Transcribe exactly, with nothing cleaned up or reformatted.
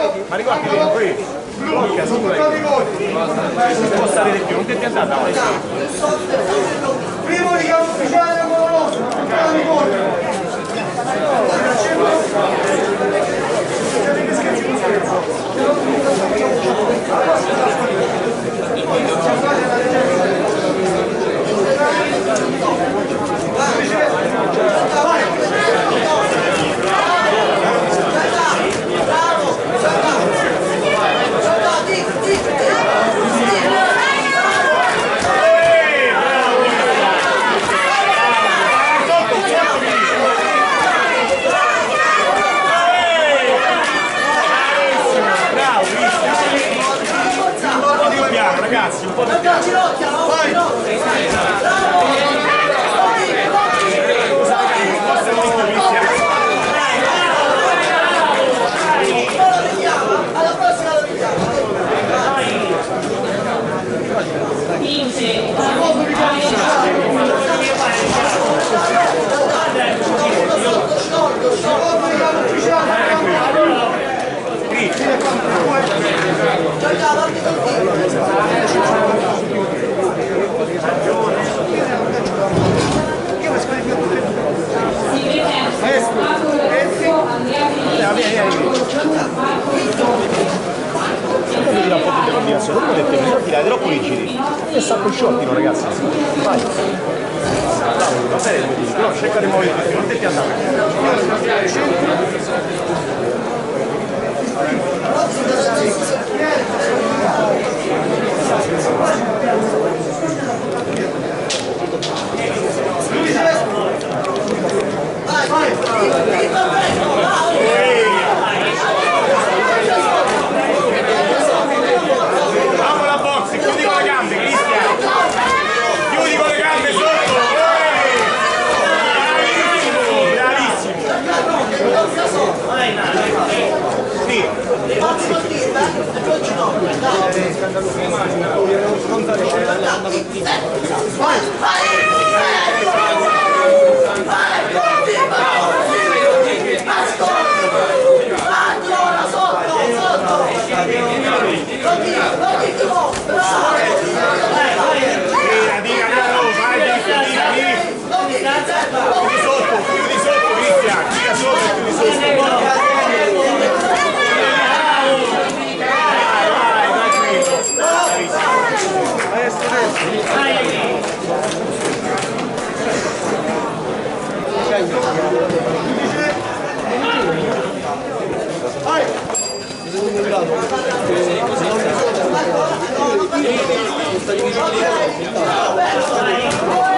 Ma ricordi che qui blocca sopra si può stare di più, non ti è andata avanti. Primo di campo ufficiale numero ragazzi, un po' di ginocchia, vai! Alla prossima lo vediamo! Secondo me deve tirare troppo rigidi e sacco shortino ragazzi, vai, va bene come dici, però cerca di muovere perché non ti andare. Vai, vai, chiudi con le gambe, Cristian! Chiudi con le gambe sotto! Bravissimo! Bravissimo! Sì! vai! Chiudi sotto, chiudi sotto, Cristian! Tira sotto e chiudi sotto! Vai, vai, Vai!